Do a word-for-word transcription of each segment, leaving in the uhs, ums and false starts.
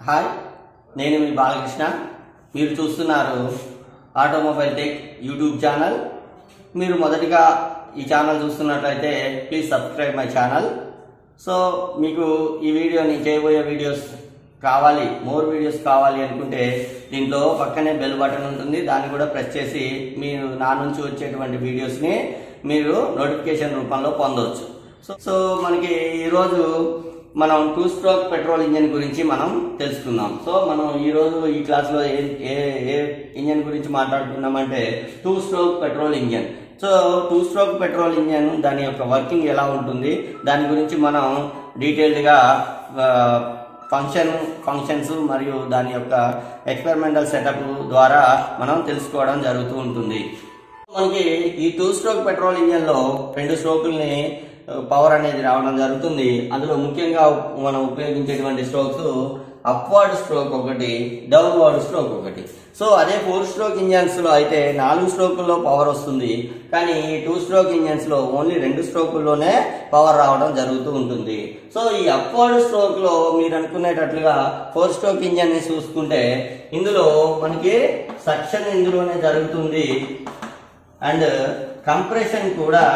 Hi, నేను మీ బాలకృష్ణ. మీరు చూస్తున్నారు ఆటోమొబైల్ టెక్ యూట్యూబ్ ఛానల్. మీరు మొదటిగా ఈ ఛానల్ చూస్తున్నట్లయితే please subscribe my channel. So మీకు ఈ వీడియోని చేయబోయే వీడియోస్ కావాలి, మోర్ వీడియోస్ కావాలి అనుకుంటే దీంట్లో పక్కనే బెల్ బటన్ ఉంటుంది, దాన్ని కూడా ప్రెస్ చేసి మీరు నా నుంచి వచ్చేటువంటి వీడియోస్ని మీరు నోటిఫికేషన్ రూపంలో పొందవచ్చు. సో సో మనకి ఈరోజు మనం టూ స్ట్రోక్ పెట్రోల్ ఇంజన్ గురించి మనం తెలుసుకుందాం. సో మనం ఈరోజు ఈ క్లాస్లో ఏ ఏ ఇంజన్ గురించి మాట్లాడుతున్నామంటే two stroke petrol engine. So two stroke petrol engine దాని యొక్క వర్కింగ్ ఎలా ఉంటుంది, దాని గురించి మనం డీటెయిల్డ్గా ఫంక్షన్ ఫంక్షన్స్ మరియు దాని యొక్క ఎక్స్పెరిమెంటల్ సెటప్ ద్వారా మనం తెలుసుకోవడం జరుగుతూ ఉంటుంది. మనకి ఈ టూ స్ట్రోక్ పెట్రోల్ ఇంజన్లో రెండు స్ట్రోకుల్ని పవర్ అనేది రావడం జరుగుతుంది. అందులో ముఖ్యంగా మనం ఉపయోగించేటువంటి స్ట్రోక్స్ అప్వర్డ్ స్ట్రోక్ ఒకటి, డౌన్వర్డ్ స్ట్రోక్ ఒకటి. సో అదే ఫోర్ స్ట్రోక్ ఇంజన్స్ లో అయితే నాలుగు స్ట్రోకుల్లో పవర్ వస్తుంది, కానీ ఈ టూ స్ట్రోక్ ఇంజన్స్ లో ఓన్లీ రెండు స్ట్రోకుల్లోనే పవర్ రావడం జరుగుతూ ఉంటుంది. సో ఈ అప్వర్డ్ స్ట్రోక్ లో మీరు అనుకునేటట్లుగా ఫోర్ స్ట్రోక్ ఇంజన్ ని చూసుకుంటే ఇందులో మనకి సక్షన్ ఇందులోనే జరుగుతుంది అండ్ కంప్రెషన్ కూడా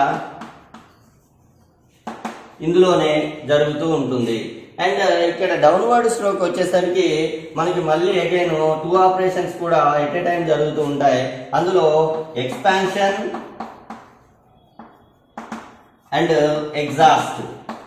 ఇందులోనే జరుగుతూ ఉంటుంది. అండ్ ఇక్కడ డౌన్వర్డ్ స్ట్రోక్ వచ్చేసరికి మనకి మళ్ళీ అగైన్ టూ ఆపరేషన్స్ కూడా ఎట్ ఏ టైం జరుగుతూ ఉంటాయి. అందులో ఎక్స్పాన్షన్ అండ్ ఎగ్జాస్ట్,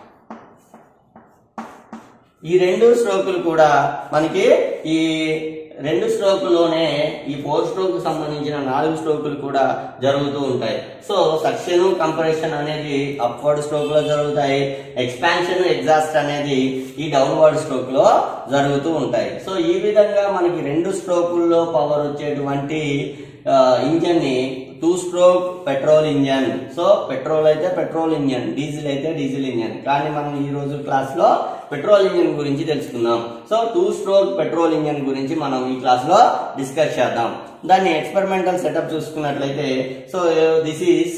ఈ రెండు స్ట్రోకులు కూడా మనకి ఈ రెండు స్ట్రోకుల్లోనే ఈ ఫోర్ స్ట్రోక్ సంబంధించిన నాలుగు స్ట్రోకులు కూడా జరుగుతూ ఉంటాయి. సో సక్షన్ కంప్రెషన్ అనేది అప్వర్డ్ స్ట్రోక్ లో జరుగుతాయి, ఎక్స్పాన్షన్ ఎగ్జాస్ట్ అనేది ఈ డౌన్వర్డ్ స్ట్రోక్ లో జరుగుతూ ఉంటాయి. సో ఈ విధంగా మనకి రెండు స్ట్రోకుల్లో పవర్ వచ్చేటువంటి ఇంజన్ ని two stroke petrol engine. So petrol అయితే పెట్రోల్ ఇంజన్, డీజిల్ అయితే డీజిల్ ఇంజన్, కానీ మనం ఈ రోజు క్లాస్ లో పెట్రోల్ ఇంజన్ గురించి తెలుసుకుందాం. So two stroke petrol engine గురించి మనం ఈ క్లాస్ లో డిస్కస్ చేద్దాం. దాన్ని ఎక్స్పెరిమెంటల్ సెటప్ చూసుకున్నట్లయితే so this is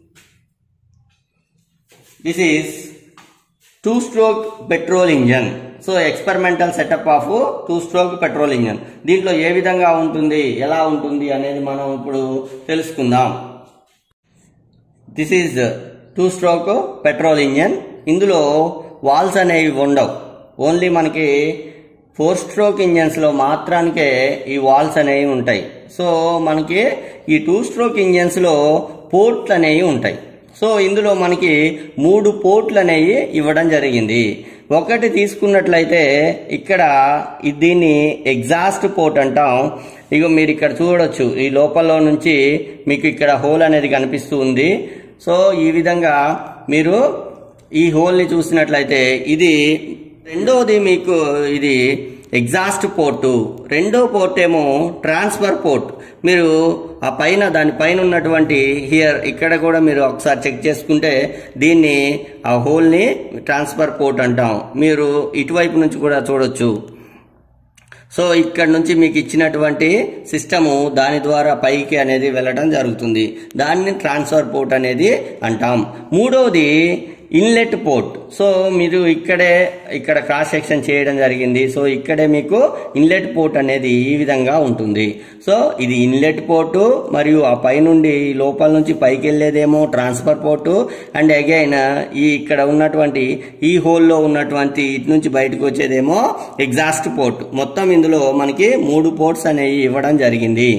this is two stroke petrol engine. So experimental setup of two stroke petrol engine. దీంట్లో ఏ విధంగా ఉంటుంది, ఎలా ఉంటుంది అనేది మనం ఇప్పుడు తెలుసుకుందాం. This is two stroke petrol engine. ఇందులో వాల్స్ అనేవి ఉండవు, ఓన్లీ మనకి ఫోర్ స్ట్రోక్ ఇంజన్స్ లో మాత్రానికే ఈ వాల్స్ అనేవి ఉంటాయి. సో మనకి ఈ టూ స్ట్రోక్ ఇంజన్స్ లో పోర్ట్లు అనేవి ఉంటాయి. సో ఇందులో మనకి మూడు పోర్ట్లు అనేవి ఇవ్వడం జరిగింది. ఒకటి తీసుకున్నట్లయితే ఇక్కడ దీన్ని ఎగ్జాస్ట్ పోర్ట్ అంటాం. ఇక మీరు ఇక్కడ చూడొచ్చు, ఈ లోపల నుంచి మీకు ఇక్కడ హోల్ అనేది కనిపిస్తూ ఉంది. సో ఈ విధంగా మీరు ఈ హోల్ ని చూసినట్లయితే ఇది రెండోది మీకు ఇది ఎగ్జాస్ట్ పోర్టు. రెండో పోర్ట్ ఏమో ట్రాన్స్ఫర్ పోర్ట్. మీరు ఆ పైన దాని పైన ఉన్నటువంటి హియర్ ఇక్కడ కూడా మీరు ఒకసారి చెక్ చేసుకుంటే దీన్ని ఆ హోల్ ని ట్రాన్స్ఫర్ పోర్ట్ అంటాం. మీరు ఇటువైపు నుంచి కూడా చూడొచ్చు. సో ఇక్కడ నుంచి మీకు ఇచ్చినటువంటి సిస్టము దాని ద్వారా పైకి అనేది వెళ్ళడం జరుగుతుంది, దాన్ని ట్రాన్స్ఫర్ పోర్ట్ అనేది అంటాం. మూడోది ఇన్లెట్ పోర్ట్. సో మీరు ఇక్కడే ఇక్కడ క్రాస్ సెక్షన్ చేయడం జరిగింది. సో ఇక్కడే మీకు ఇన్లెట్ పోర్ట్ అనేది ఈ విధంగా ఉంటుంది. సో ఇది ఇన్లెట్ పోర్టు, మరియు ఆ పై నుండి లోపల నుంచి పైకి వెళ్ళేదేమో ట్రాన్స్ఫర్ పోర్టు, అండ్ అగైన్ ఈ ఇక్కడ ఉన్నటువంటి ఈ హోల్లో ఉన్నటువంటి ఇటు నుంచి బయటకు వచ్చేదేమో ఎగ్జాస్ట్ పోర్ట్. మొత్తం ఇందులో మనకి మూడు పోర్ట్స్ అనేవి ఇవ్వడం జరిగింది.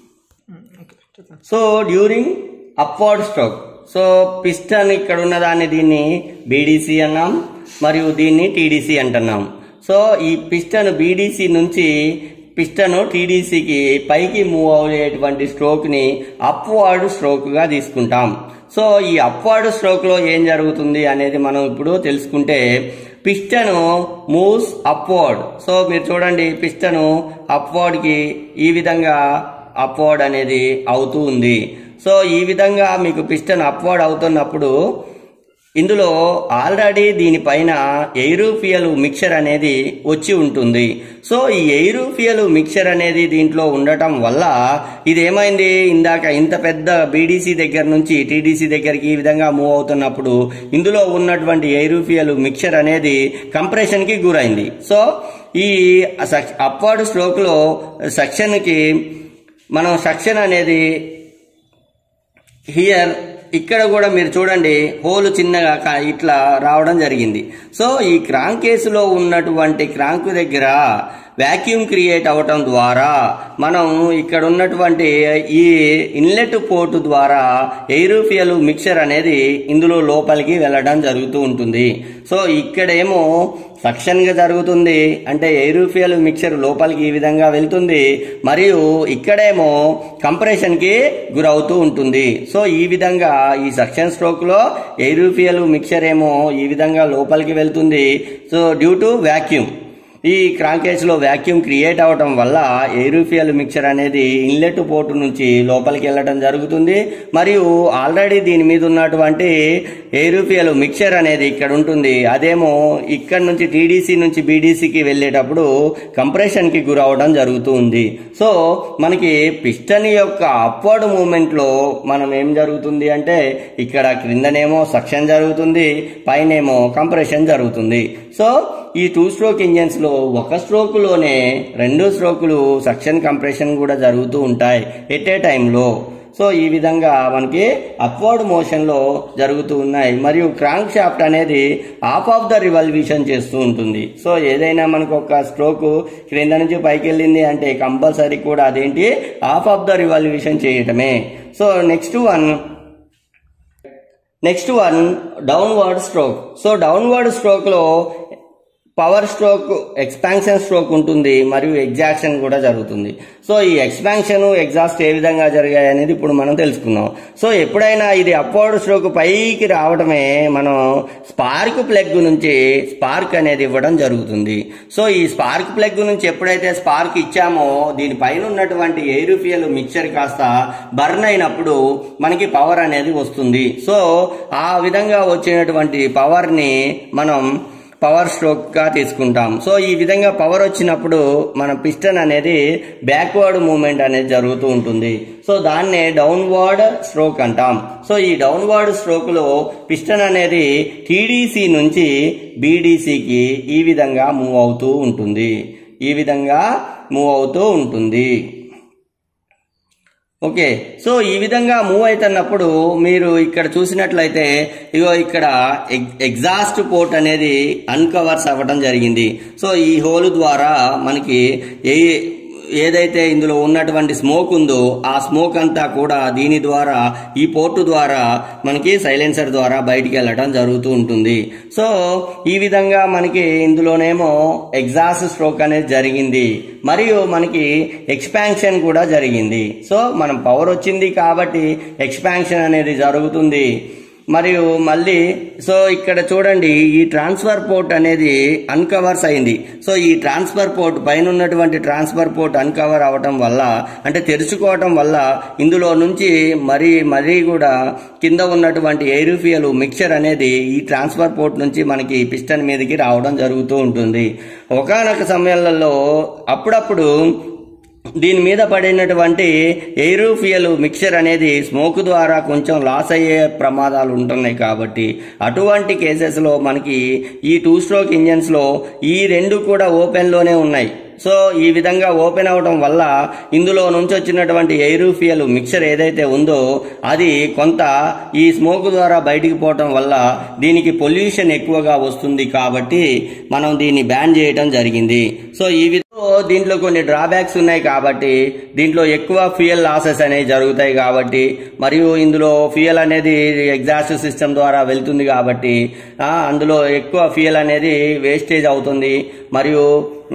So during upward stroke, so piston ఇక్కడ ఉన్నదాన్ని దీన్ని బీడీసీ అన్నాం, మరియు దీన్ని టీడీసీ అంటున్నాం. సో ఈ పిస్టన్ బీడీసీ నుంచి పిస్టన్ టీడీసీకి పైకి మూవ్ అయ్యేటువంటి స్ట్రోక్ ని అప్వర్డ్ స్ట్రోక్ గా తీసుకుంటాం. సో ఈ అప్వర్డ్ స్ట్రోక్ లో ఏం జరుగుతుంది అనేది మనం ఇప్పుడు తెలుసుకుంటే, పిస్టన్ మూవ్స్ అప్వర్డ్. సో మీరు చూడండి, పిస్టన్ అప్వర్డ్ కి ఈ విధంగా అప్వర్డ్ అనేది అవుతూ ఉంది. సో ఈ విధంగా మీకు పిస్టన్ అప్వర్డ్ అవుతున్నప్పుడు ఇందులో ఆల్రెడీ దీనిపైన ఎయిర్ ఫ్యూయల్ మిక్చర్ అనేది వచ్చి ఉంటుంది. సో ఈ ఎయిర్ ఫ్యూయల్ మిక్చర్ అనేది దీంట్లో ఉండటం వల్ల ఇదేమైంది, ఇందాక ఇంత పెద్ద బీడీసీ దగ్గర నుంచి టీడీసీ దగ్గరికి ఈ విధంగా మూవ్ అవుతున్నప్పుడు ఇందులో ఉన్నటువంటి ఎయిర్ ఫ్యూయల్ మిక్చర్ అనేది కంప్రెషన్ కి గురైంది. సో ఈ అప్వర్డ్ స్ట్రోక్ లో సక్షన్ కి మనం సక్షన్ అనేది హియర్ ఇక్కడ కూడా మీరు చూడండి హోల్ చిన్నగా ఇట్లా రావడం జరిగింది. సో ఈ క్రాంక్ కేసులో ఉన్నటువంటి క్రాంక్ దగ్గర వాక్యూమ్ క్రియేట్ అవటం ద్వారా మనం ఇక్కడ ఉన్నటువంటి ఈ ఇన్లెట్ పోర్టు ద్వారా ఎయిర్ ఫ్యూయల్ మిక్చర్ అనేది ఇందులో లోపలికి వెళ్ళడం జరుగుతూ ఉంటుంది. సో ఇక్కడేమో సక్షన్ గా జరుగుతుంది, అంటే ఎయిర్ ఫ్యూయల్ మిక్చర్ లోపలికి ఈ విధంగా వెళ్తుంది, మరియు ఇక్కడేమో కంప్రెషన్ కి గురవుతూ ఉంటుంది. సో ఈ విధంగా ఈ సక్షన్ స్ట్రోక్ లో ఎయిర్ ఫ్యూయల్ మిక్చర్ ఏమో ఈ విధంగా లోపలికి వెళ్తుంది. సో డ్యూ టు వాక్యూమ్, ఈ క్రాంకేజ్ లో వాక్యూమ్ క్రియేట్ అవటం వల్ల ఎయిర్ ఫ్యూయల్ మిక్చర్ అనేది ఇన్లెట్ పోర్టు నుంచి లోపలికి వెళ్ళడం జరుగుతుంది. మరియు ఆల్రెడీ దీని మీద ఉన్నటువంటి ఎయిర్ ఫ్యూయల్ మిక్చర్ అనేది ఇక్కడ ఉంటుంది, అదేమో ఇక్కడ నుంచి టీడీసీ నుంచి బీడీసీకి వెళ్ళేటప్పుడు కంప్రెషన్ కి గురవడం జరుగుతూ ఉంది. సో మనకి పిస్టన్ యొక్క అప్వర్డ్ మూవ్మెంట్ లో మనం ఏం జరుగుతుంది అంటే ఇక్కడ క్రిందనేమో సక్షన్ జరుగుతుంది, పైనేమో కంప్రెషన్ జరుగుతుంది. సో ఈ టూ స్ట్రోక్ ఇంజన్స్ లో ఒక స్ట్రోక్ లోనే రెండు స్ట్రోకులు సక్షన్ కంప్రెషన్ కూడా జరుగుతూ ఉంటాయి ఎట్ ఏ టైంలో. సో ఈ విధంగా మనకి అప్వర్డ్ మోషన్ లో జరుగుతూ ఉన్నాయి. మరియు క్రాంక్ షాఫ్ట్ అనేది హాఫ్ ఆఫ్ ద రివల్యూషన్ చేస్తూ ఉంటుంది. సో ఏదైనా మనకు ఒక స్ట్రోక్ క్రింద నుంచి పైకి వెళ్ళింది అంటే కంపల్సరీ కూడా అదేంటి హాఫ్ ఆఫ్ ద రివల్యూషన్ చేయటమే. So next one next one downward stroke. So downward stroke లో పవర్ స్ట్రోక్, ఎక్స్పాన్షన్ స్ట్రోక్ ఉంటుంది మరియు ఎగ్జాక్షన్ కూడా జరుగుతుంది. సో ఈ ఎక్స్పాన్షన్ ఎగ్జాస్ట్ ఏ విధంగా జరిగాయి అనేది ఇప్పుడు మనం తెలుసుకుందాం. సో ఎప్పుడైనా ఇది అప్వర్డ్ స్ట్రోక్ పైకి రావడమే మనం స్పార్క్ ప్లగ్ నుంచి స్పార్క్ అనేది ఇవ్వడం జరుగుతుంది. సో ఈ స్పార్క్ ప్లగ్ నుంచి ఎప్పుడైతే స్పార్క్ ఇచ్చామో దీనిపైన ఉన్నటువంటి ఎయిర్ ఫ్యూయల్ మిక్చర్ కాస్త బర్న్ అయినప్పుడు మనకి పవర్ అనేది వస్తుంది. సో ఆ విధంగా వచ్చినటువంటి పవర్ ని మనం పవర్ స్ట్రోక్ గా తీసుకుంటాం. సో ఈ విధంగా పవర్ వచ్చినప్పుడు మన పిస్టన్ అనేది బ్యాక్వర్డ్ మూవ్మెంట్ అనేది జరుగుతూ ఉంటుంది. సో దాన్నే డౌన్వర్డ్ స్ట్రోక్ అంటాం. సో ఈ డౌన్వర్డ్ స్ట్రోక్ లో పిస్టన్ అనేది టీడీసీ నుంచి బీడీసీకి ఈ విధంగా మూవ్ అవుతూ ఉంటుంది, ఈ విధంగా మూవ్ అవుతూ ఉంటుంది. ఓకే, సో ఈ విధంగా మూవ్ అవుతున్నప్పుడు మీరు ఇక్కడ చూసినట్లయితే ఇగో ఇక్కడ ఎగ్జాస్ట్ పోర్ట్ అనేది అన్కవర్స్ అవ్వడం జరిగింది. సో ఈ హోల్ ద్వారా మనకి ఏ ఏదైతే ఇందులో ఉన్నటువంటి స్మోక్ ఉందో ఆ స్మోక్ అంతా కూడా దీని ద్వారా ఈ పోర్టు ద్వారా మనకి సైలెన్సర్ ద్వారా బయటికి వెళ్ళడం జరుగుతూ ఉంటుంది. సో ఈ విధంగా మనకి ఇందులోనేమో ఎగ్జాస్ట్ స్ట్రోక్ అనేది జరిగింది మరియు మనకి ఎక్స్పాన్షన్ కూడా జరిగింది. సో మనం పవర్ వచ్చింది కాబట్టి ఎక్స్పాన్షన్ అనేది జరుగుతుంది. మరియు మళ్ళీ సో ఇక్కడ చూడండి ఈ ట్రాన్స్ఫర్ పోర్ట్ అనేది అన్కవర్స్ అయింది. సో ఈ ట్రాన్స్ఫర్ పోర్ట్ పైన ఉన్నటువంటి ట్రాన్స్ఫర్ పోర్ట్ అన్కవర్ అవటం వల్ల అంటే తెరుచుకోవటం వల్ల ఇందులో నుంచి మరీ మరీ కూడా కింద ఉన్నటువంటి ఎయిర్ ఫ్యూయల్ మిక్చర్ అనేది ఈ ట్రాన్స్ఫర్ పోర్ట్ నుంచి మనకి పిస్టన్ మీదకి రావడం జరుగుతూ ఉంటుంది. ఒకానొక సమయాలలో అప్పుడప్పుడు దీని మీద పడినటువంటి ఎయిర్ ఫ్యూయల్ మిక్చర్ అనేది స్మోక్ ద్వారా కొంచెం లాస్ అయ్యే ప్రమాదాలు ఉంటున్నాయి. కాబట్టి అటువంటి కేసెస్ లో మనకి ఈ టూ స్ట్రోక్ ఇంజన్స్ లో ఈ రెండు కూడా ఓపెన్ లోనే ఉన్నాయి. సో ఈ విధంగా ఓపెన్ అవడం వల్ల ఇందులో నుంచి వచ్చినటువంటి ఎయిర్ ఫ్యూయల్ మిక్చర్ ఏదైతే ఉందో అది కొంత ఈ స్మోక్ ద్వారా బయటికి పోవటం వల్ల దీనికి పొల్యూషన్ ఎక్కువగా వస్తుంది. కాబట్టి మనం దీన్ని బ్యాన్ చేయడం జరిగింది. సో ఈ విధంగా దీంట్లో కొన్ని డ్రాబ్యాక్స్ ఉన్నాయి కాబట్టి దీంట్లో ఎక్కువ ఫ్యూయల్ లాసెస్ అనేవి జరుగుతాయి కాబట్టి మరియు ఇందులో ఫ్యూయల్ అనేది ఎగ్జాస్ట్ సిస్టమ్ ద్వారా వెళ్తుంది కాబట్టి అందులో ఎక్కువ ఫ్యూయల్ అనేది వేస్టేజ్ అవుతుంది. మరియు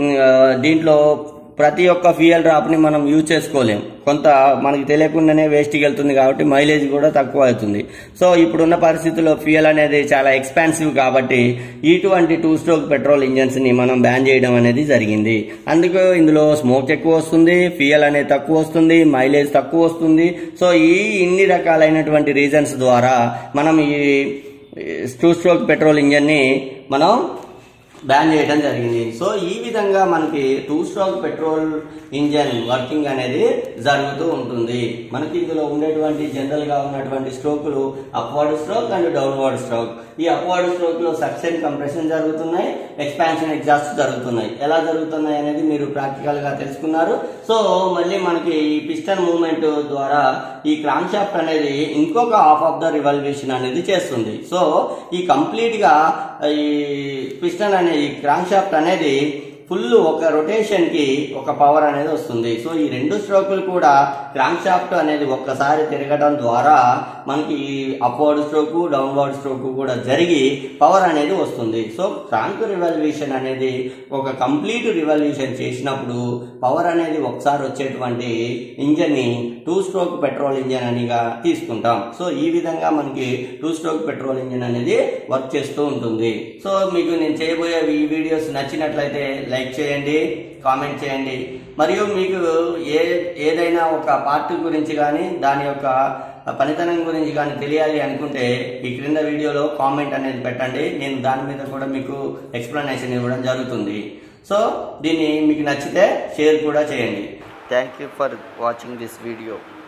దీంట్లో ప్రతి ఒక్క ఫ్యూయల్ డ్రాప్ ని మనం యూజ్ చేసుకోలేం, కొంత మనకి తెలియకుండానే వేస్ట్కి వెళ్తుంది కాబట్టి మైలేజ్ కూడా తక్కువ అవుతుంది. సో ఇప్పుడున్న పరిస్థితుల్లో ఫ్యూయల్ అనేది చాలా ఎక్స్పెన్సివ్ కాబట్టి ఇటువంటి టూ స్ట్రోక్ పెట్రోల్ ఇంజన్స్ ని మనం బ్యాన్ చేయడం అనేది జరిగింది. అందుకు ఇందులో స్మోక్ ఎక్కువ వస్తుంది, ఫ్యూయల్ అనేది తక్కువ వస్తుంది, మైలేజ్ తక్కువ వస్తుంది. సో ఈ ఇన్ని రకాలైనటువంటి రీజన్స్ ద్వారా మనం ఈ టూ స్ట్రోక్ పెట్రోల్ ఇంజన్ ని మనం బ్యాన్ చేయడం జరిగింది. సో ఈ విధంగా మనకి two stroke petrol engine working అనేది జరుగుతూ ఉంటుంది. మనకి ఇందులో ఉండేటువంటి జనరల్ గా ఉన్నటువంటి స్ట్రోకులు upward stroke and downward stroke. ఈ అప్వర్డ్ స్ట్రోక్ లో సక్షన్ కంప్రెషన్ జరుగుతున్నాయి, ఎక్స్పాన్షన్ ఎగ్జాస్ట్ జరుగుతున్నాయి. ఎలా జరుగుతున్నాయి అనేది మీరు ప్రాక్టికల్ గా తెలుసుకున్నారు. సో మళ్ళీ మనకి ఈ పిస్టన్ మూవ్మెంట్ ద్వారా ఈ క్రాంక్ షాఫ్ట్ అనేది ఇంకొక హాఫ్ ఆఫ్ ద రివల్యూషన్ అనేది చేస్తుంది. సో ఈ కంప్లీట్ గా ఈ పిస్టన్ అనేది క్రాంక్ షాఫ్ట్ అనేది ఫుల్ ఒక రొటేషన్ కి ఒక పవర్ అనేది వస్తుంది. సో ఈ రెండు స్ట్రోకులు కూడా క్రాంక్ షాఫ్ట్ అనేది ఒక్కసారి తిరగడం ద్వారా మనకి అప్వర్డ్ స్ట్రోక్ డౌన్వర్డ్ స్ట్రోక్ కూడా జరిగి పవర్ అనేది వస్తుంది. సో క్రాంక్ రివల్యూషన్ అనేది ఒక కంప్లీట్ రివల్యూషన్ చేసినప్పుడు పవర్ అనేది ఒకసారి వచ్చేటువంటి ఇంజన్ ని టూ స్ట్రోక్ పెట్రోల్ ఇంజన్ అనిగా తీసుకుంటాం. సో ఈ విధంగా మనకి టూ స్ట్రోక్ పెట్రోల్ ఇంజన్ అనేది వర్క్ చేస్తూ ఉంటుంది. సో మీకు నేను చేయబోయే ఈ వీడియోస్ నచ్చినట్లయితే లైక్ చేయండి, కామెంట్ చేయండి. మరియు మీకు ఏ ఏదైనా ఒక పార్ట్ గురించి కానీ దాని యొక్క పనితనం గురించి కానీ తెలియాలి అనుకుంటే ఈ క్రింద వీడియోలో కామెంట్ అనేది పెట్టండి. నేను దాని మీద కూడా మీకు ఎక్స్ప్లెనేషన్ ఇవ్వడం జరుగుతుంది. సో దీన్ని మీకు నచ్చితే షేర్ కూడా చేయండి. Thank you for watching this video.